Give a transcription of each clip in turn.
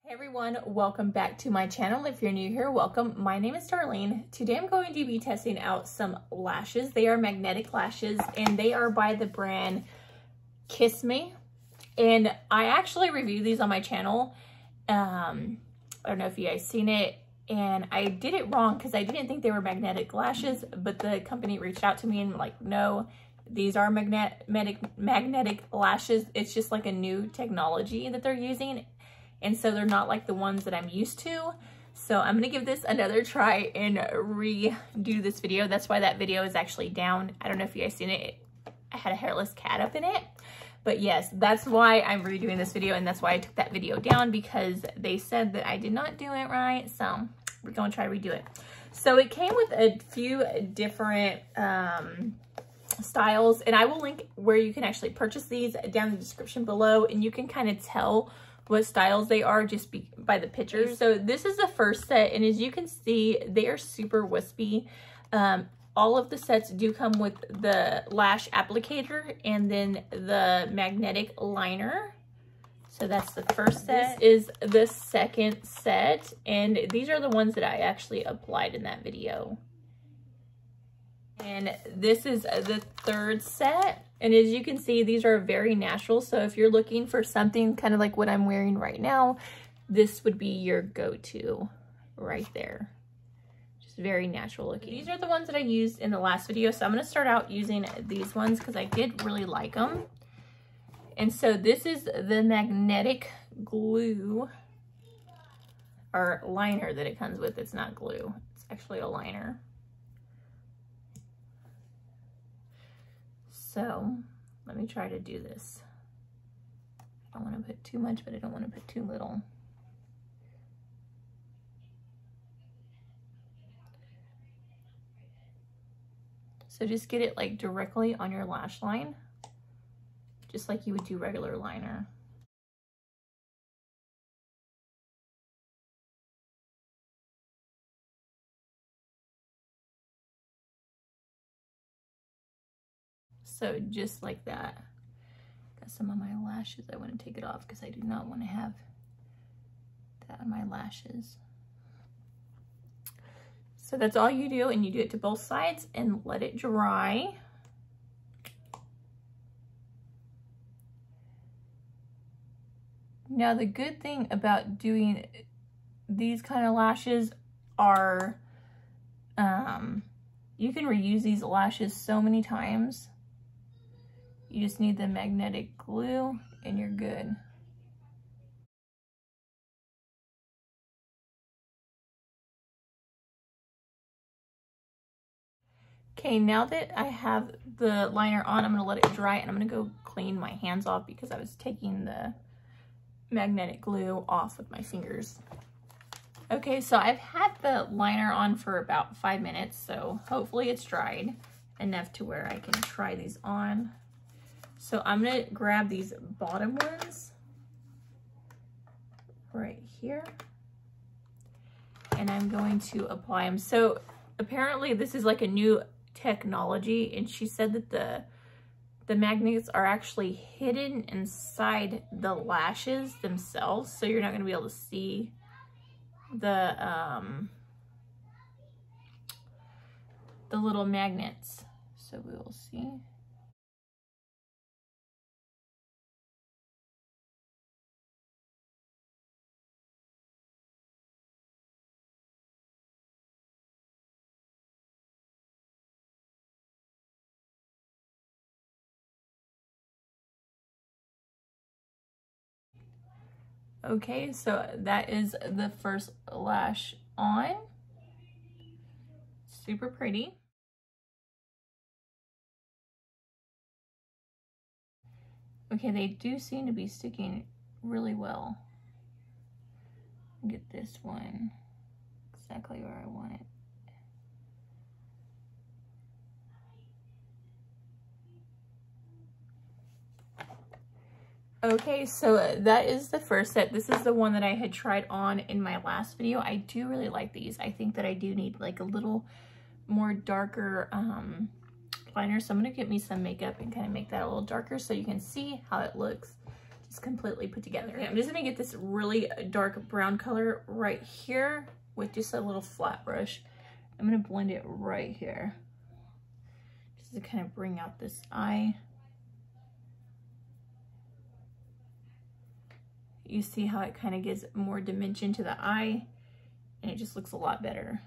Hey everyone, welcome back to my channel. If you're new here, welcome. My name is Darlene. Today I'm going to be testing out some lashes. They are magnetic lashes and they are by the brand Kiss Me. And I actually reviewed these on my channel. I don't know if you guys seen it, and I did it wrong because I didn't think they were magnetic lashes, but the company reached out to me and like, no, these are magnetic lashes. It's just like a new technology that they're using. And so they're not like the ones that I'm used to. So I'm gonna give this another try and redo this video. That's why that video is actually down. I don't know if you guys seen it. I had a hairless cat up in it. But yes, that's why I'm redoing this video, and that's why I took that video down, because they said that I did not do it right. So we're gonna try to redo it. So it came with a few different styles, and I will link where you can actually purchase these down in the description below, and you can kind of tell what styles they are just by the pictures. So this is the first set, and as you can see, they are super wispy. All of the sets do come with the lash applicator and then the magnetic liner. So that's the first set. This is the second set, and these are the ones that I actually applied in that video. And this is the third set. And as you can see, these are very natural. So if you're looking for something kind of like what I'm wearing right now, this would be your go-to right there. Just very natural looking. These are the ones that I used in the last video. So I'm going to start out using these ones because I did really like them. And so this is the magnetic glue or liner that it comes with. It's not glue. It's actually a liner. So let me try to do this. I don't want to put too much, but I don't want to put too little. So just get it like directly on your lash line, just like you would do regular liner. So just like that. Got some on my lashes. I want to take it off because I do not want to have that on my lashes. So that's all you do, and you do it to both sides and let it dry. Now the good thing about doing these kind of lashes are you can reuse these lashes so many times. You just need the magnetic glue and you're good. Okay, now that I have the liner on, I'm gonna let it dry and I'm gonna go clean my hands off because I was taking the magnetic glue off with my fingers. Okay, so I've had the liner on for about 5 minutes, so hopefully it's dried enough to where I can try these on. So I'm gonna grab these bottom ones right here, and I'm going to apply them. So apparently this is like a new technology, and she said that the magnets are actually hidden inside the lashes themselves, so you're not gonna be able to see the little magnets. So we will see. Okay, so that is the first lash on. Super pretty. Okay, they do seem to be sticking really well. Get this one exactly where I want it. Okay, so that is the first set. This is the one that I had tried on in my last video. I do really like these. I think that I do need like a little more darker liner. So I'm gonna get me some makeup and kind of make that a little darker so you can see how it looks. it's completely put together. Okay, I'm just gonna get this really dark brown color right here with just a little flat brush. I'm gonna blend it right here just to kind of bring out this eye. You see how it kind of gives more dimension to the eye, and it just looks a lot better.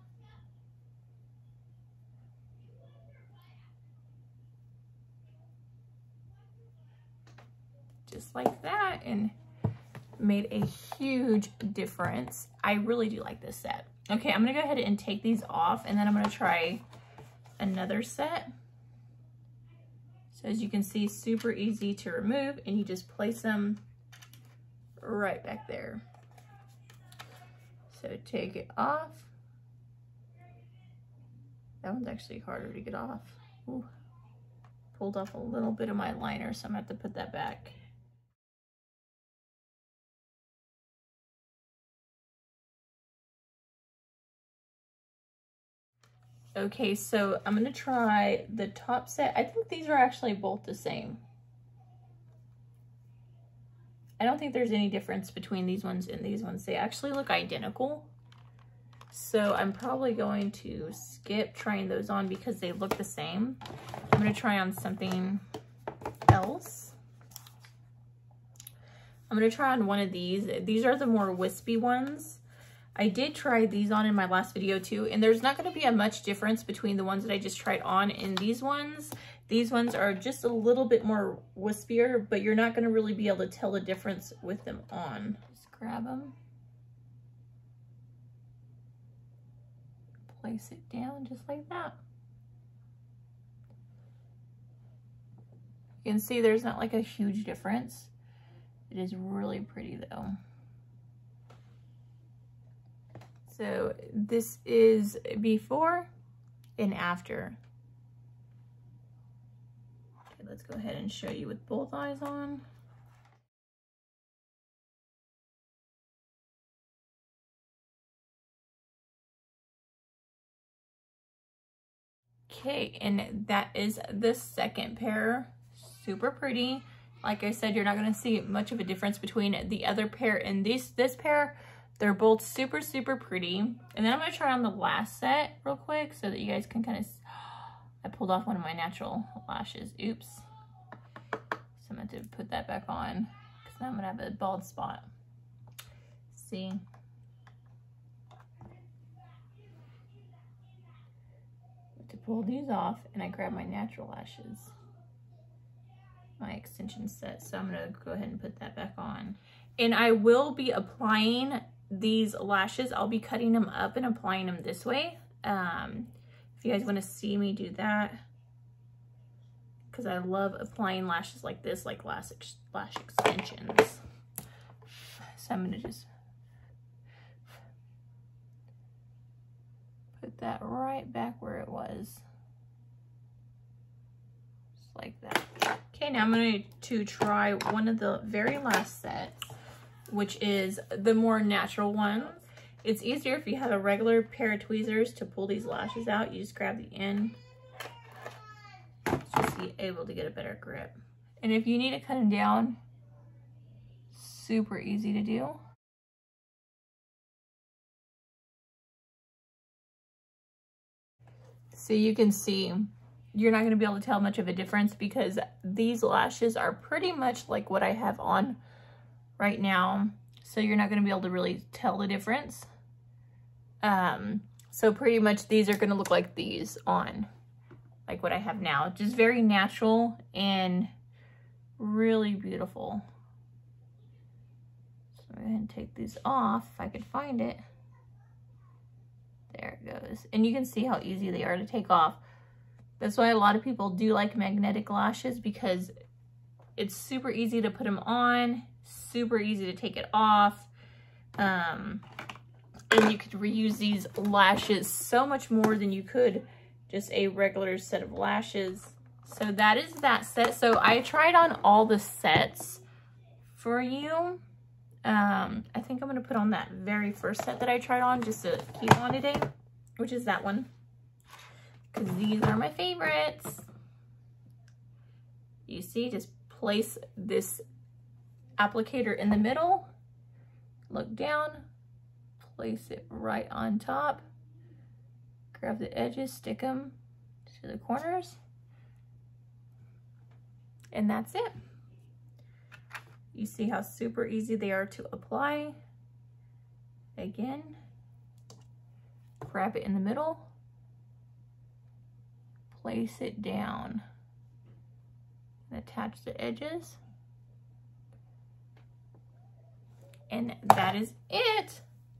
Just like that, and made a huge difference. I really do like this set. Okay, I'm gonna go ahead and take these off, and then I'm gonna try another set. So as you can see, super easy to remove, and you just place them right back there. So take it off. That one's actually harder to get off. Ooh. Pulled off a little bit of my liner, so I'm gonna have to put that back. Okay, so I'm gonna try the top set. I think these are actually both the same. I don't think there's any difference between these ones and these ones. They actually look identical. So I'm probably going to skip trying those on because they look the same. I'm gonna try on something else. I'm gonna try on one of these. These are the more wispy ones. I did try these on in my last video too, and there's not gonna be a much difference between the ones that I just tried on and these ones. These ones are just a little bit more wispier, but you're not gonna really be able to tell the difference with them on. Just grab them. Place it down just like that. You can see there's not like a huge difference. It is really pretty though. So this is before and after. Okay, let's go ahead and show you with both eyes on. Okay, and that is the second pair. Super pretty. Like I said, you're not gonna see much of a difference between the other pair and this pair. They're both super, super pretty. And then I'm gonna try on the last set real quick so that you guys can kind of, I pulled off one of my natural lashes, oops. So I'm gonna have to put that back on because I'm gonna have a bald spot. See? To pull these off, and I grab my natural lashes, my extension set. So I'm gonna go ahead and put that back on. And I will be applying these lashes. I'll be cutting them up and applying them this way. If you guys want to see me do that, because I love applying lashes like this, like lash extensions. So I'm gonna just put that right back where it was. Just like that. Okay, now I'm going to try one of the very last sets, which is the more natural one. It's easier if you have a regular pair of tweezers to pull these lashes out. You just grab the end, just be able to get a better grip. And if you need to cut them down, super easy to do. So you can see, you're not going to be able to tell much of a difference because these lashes are pretty much like what I have on right now. So you're not going to be able to really tell the difference. So pretty much these are going to look like these on, like what I have now. Just very natural and really beautiful. So I'm going to take these off if I could find it. There it goes. And you can see how easy they are to take off. That's why a lot of people do like magnetic lashes, because it's super easy to put them on, super easy to take it off. And you could reuse these lashes so much more than you could just a regular set of lashes. So that is that set. So I tried on all the sets for you. I think I'm going to put on that very first set that I tried on just to keep on today, which is that one, because these are my favorites. You see, just place this applicator in the middle, look down, place it right on top, grab the edges, stick them to the corners, and that's it. You see how super easy they are to apply. Again, grab it in the middle, place it down, and attach the edges. And that is it.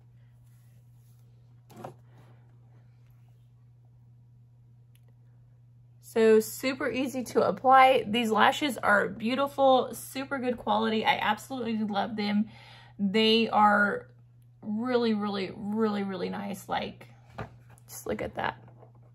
So super easy to apply. These lashes are beautiful, super good quality. I absolutely love them. They are really, really, really, really nice. Like, just look at that.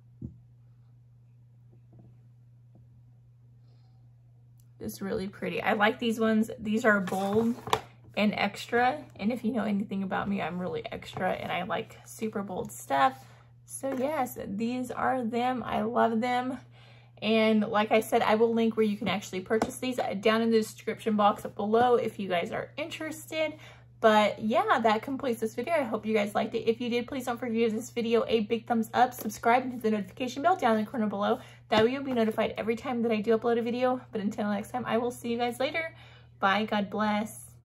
It's really pretty. I like these ones. These are bold and extra. And if you know anything about me, I'm really extra and I like super bold stuff. So yes, these are them. I love them. And like I said, I will link where you can actually purchase these down in the description box below if you guys are interested. But yeah, that completes this video. I hope you guys liked it. If you did, please don't forget to give this video a big thumbs up, subscribe, and hit the notification bell down in the corner below. That way you'll be notified every time that I do upload a video. But until next time, I will see you guys later. Bye. God bless.